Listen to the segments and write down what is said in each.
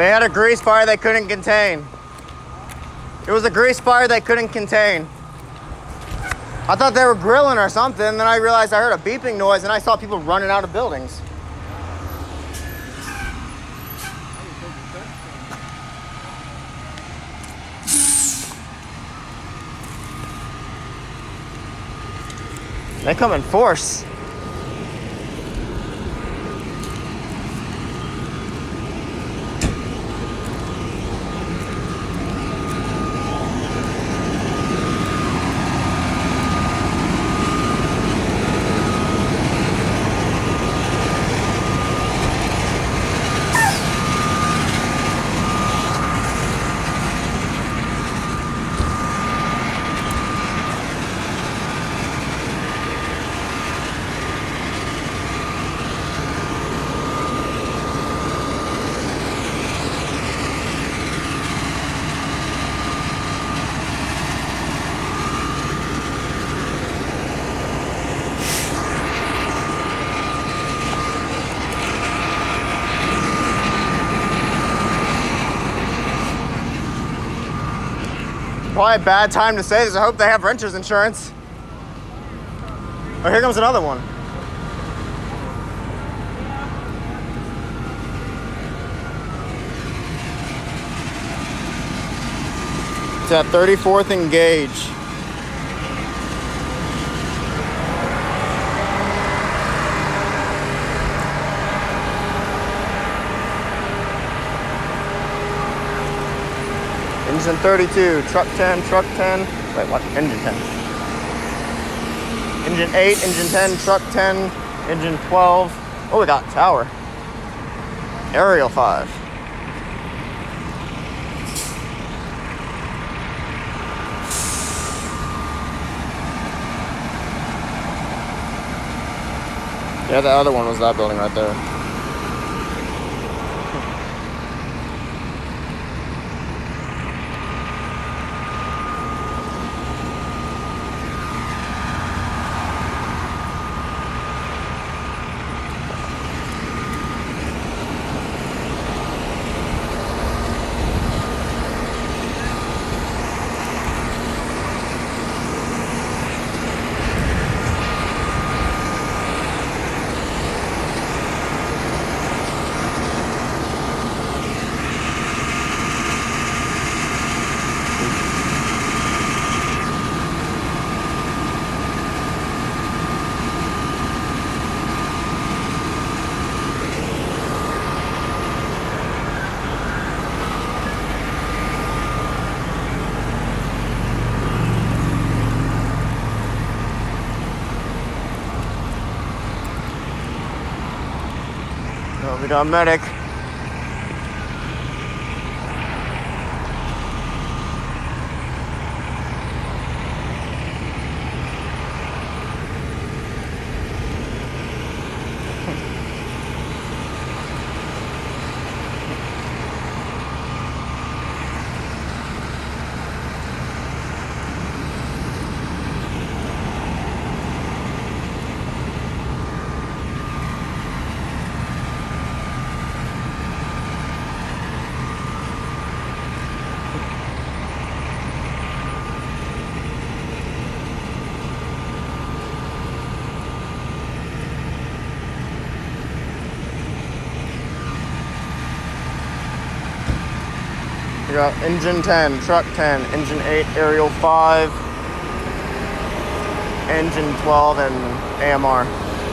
They had a grease fire they couldn't contain. It was a grease fire they couldn't contain. I thought they were grilling or something, then I realized I heard a beeping noise and I saw people running out of buildings. They come in force. Probably a bad time to say this. I hope they have renter's insurance. Oh, here comes another one. It's at 34th and Gage. Engine 32, truck 10, truck 10. Wait, what? Engine 10. Engine 8, engine 10, truck 10, engine 12. Oh, we got tower. Aerial 5. Yeah, the other one was that building right there. We got a medic. We got engine 10, truck 10, engine 8, aerial 5, engine 12, and AMR.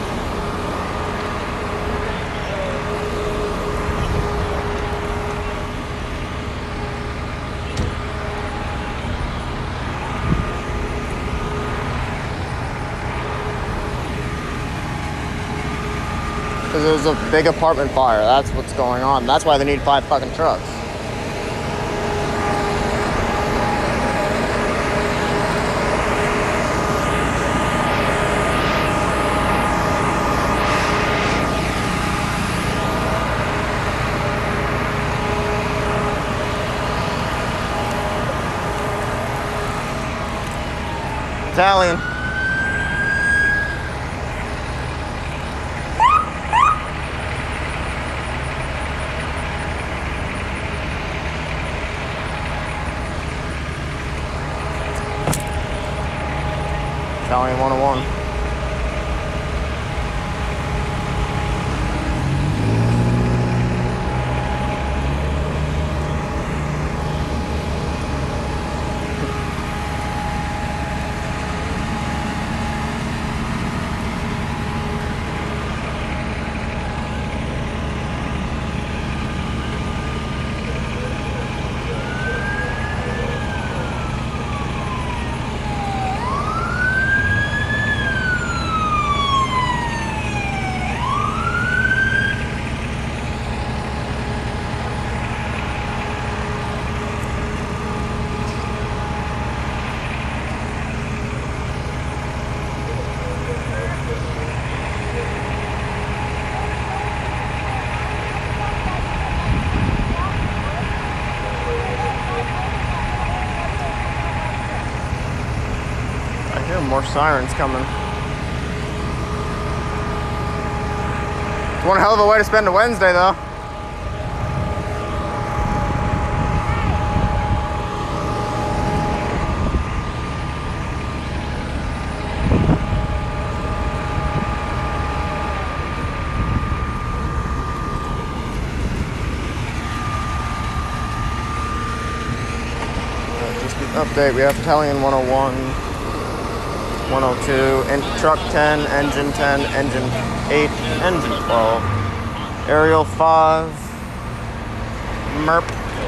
Because it was a big apartment fire. That's what's going on. That's why they need 5 fucking trucks. Italian. Italian 101. More sirens coming. It's one hell of a way to spend a Wednesday, though. Just an update. We have Italian 101. 102, and truck 10, engine 10, engine 8, engine 12, aerial 5, MERP.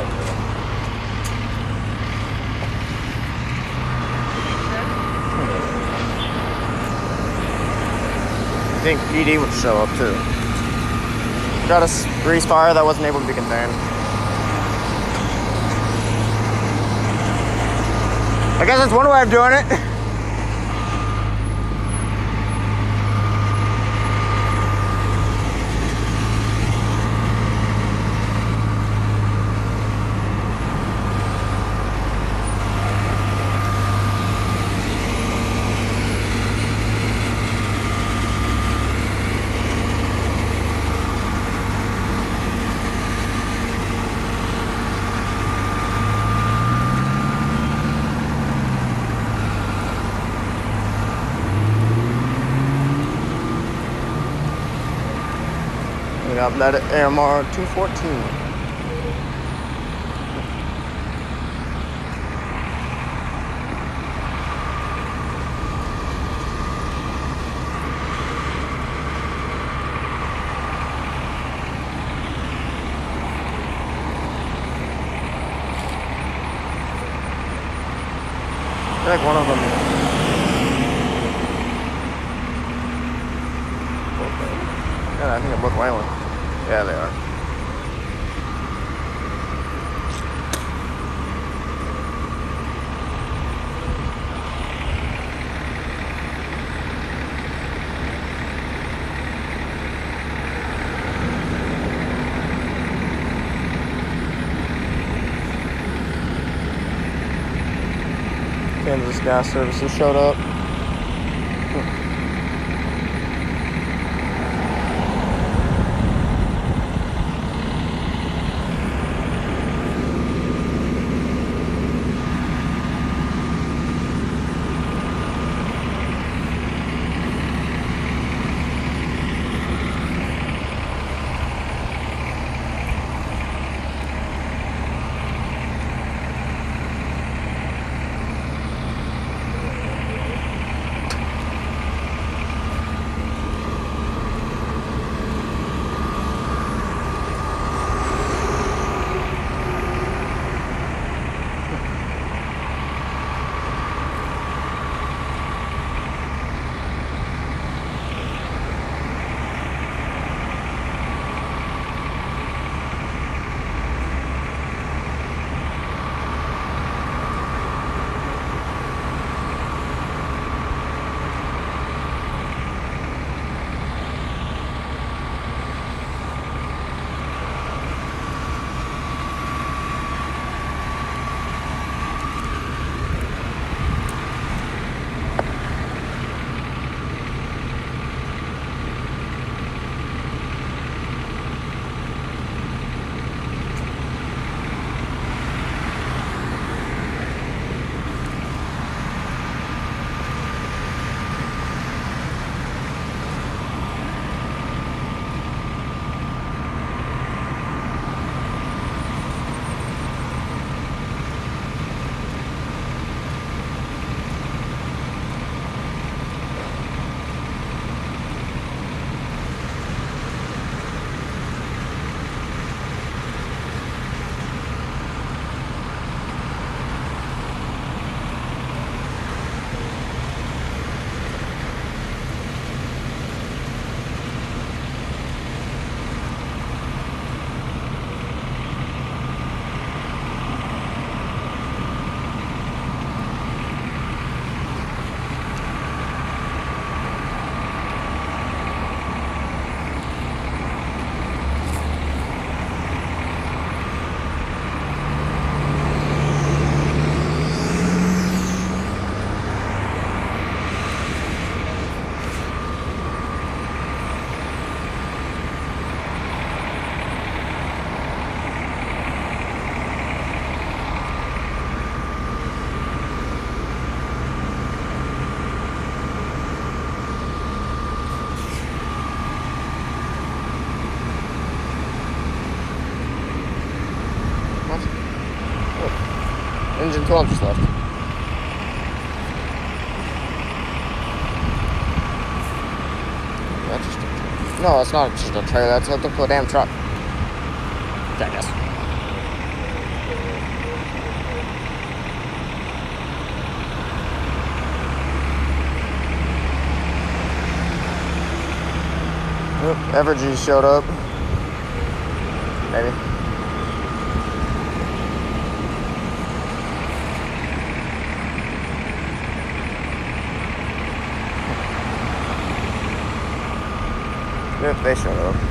I think PD would show up too. Got a grease fire that wasn't able to be contained. I guess that's one way of doing it. We got that at AMR 214. I feel like one of them. Yeah, I think they're both Wayland. Yeah, they are. Kansas Gas Services showed up. engine 12 just left. That's just a, no, it's not just a trailer. That's hooked up to a damn truck. Jackass. Oop, Evergy showed up. Maybe. Yep, they showed up.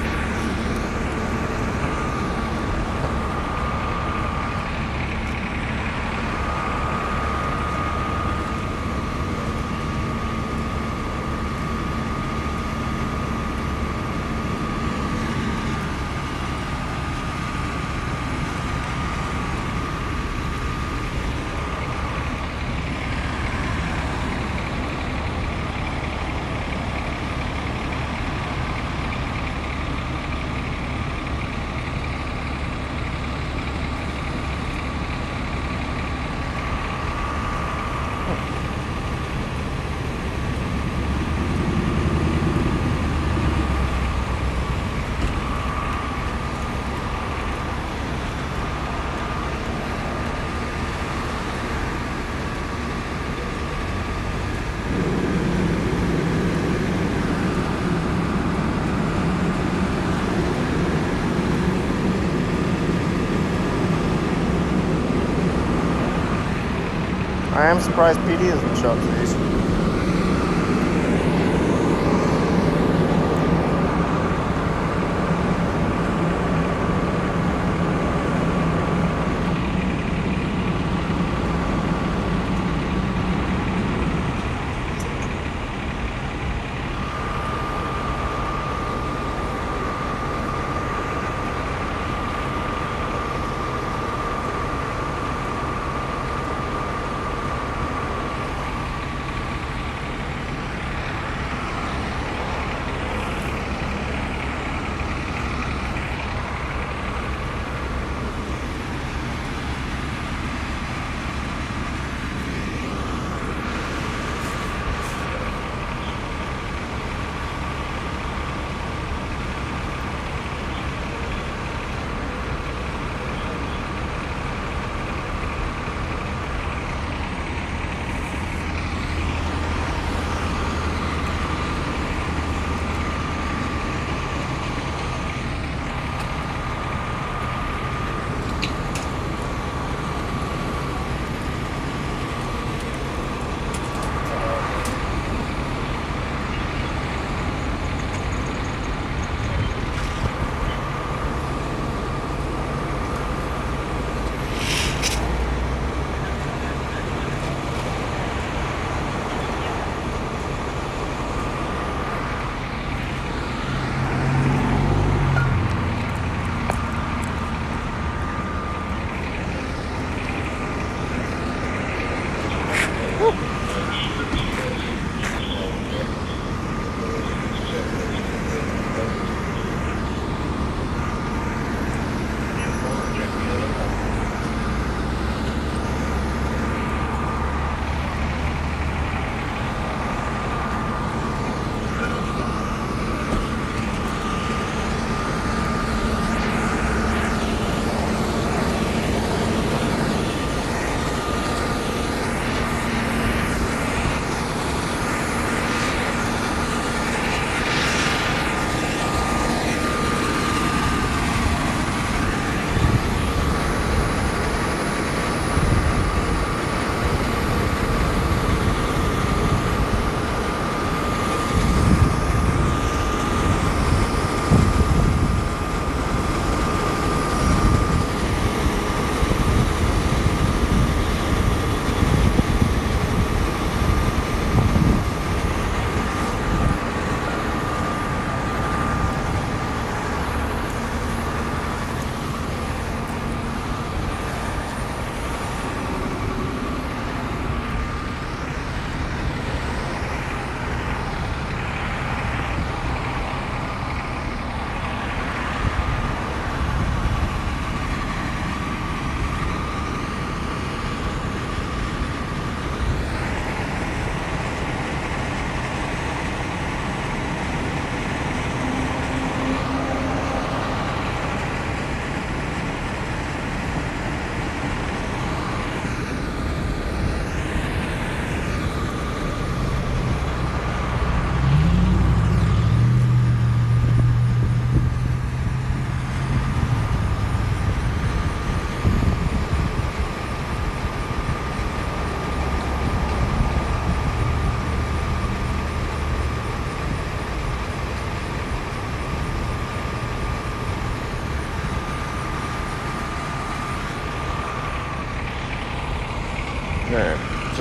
I am surprised PD hasn't shot these.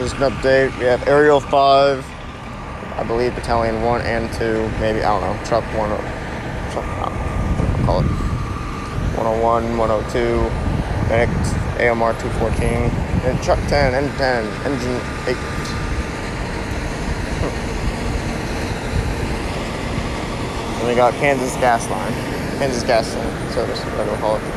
Just an update. We have Aerial 5, I believe Battalion 1 and 2, maybe, I don't know, Truck 1, Truck, I'll call it 101, 102, next AMR 214, and Truck 10, N10, Engine 8. And we got Kansas Gas Line, Kansas Gas Service, whatever we'll call it.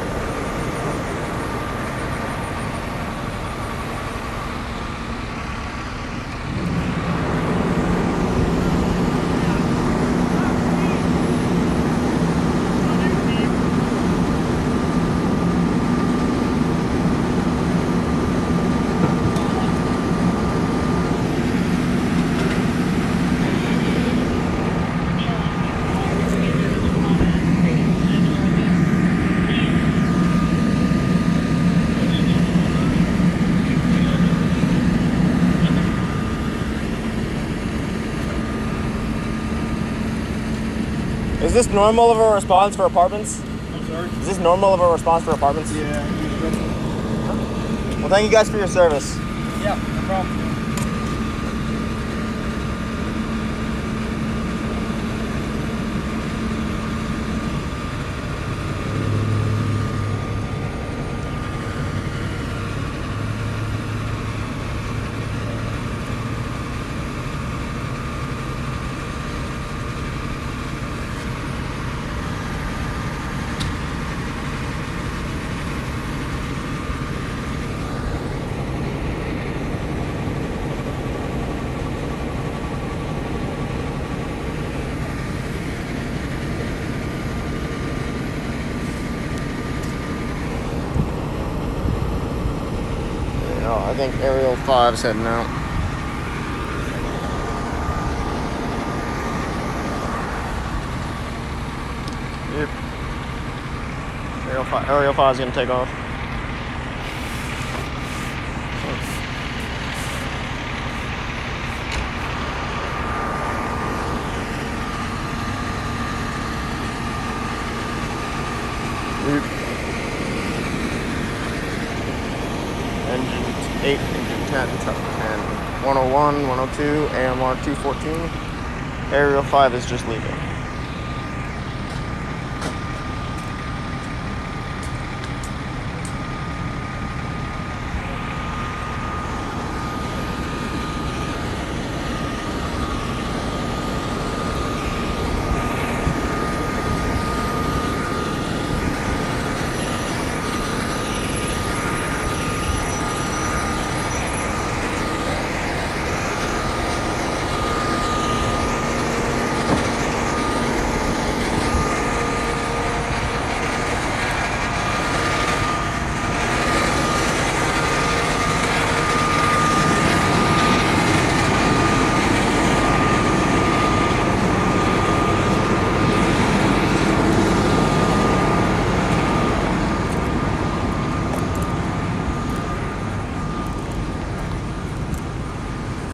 Is this normal of a response for apartments? I'm sorry? Is this normal of a response for apartments? Yeah. Well, thank you guys for your service. Yeah, no problem. I think Aerial 5's heading out. Yep. Aerial 5's gonna take off. Yep. Engine 8, engine 10, truck 10, 101, 102, AMR 214. Aerial 5 is just leaving.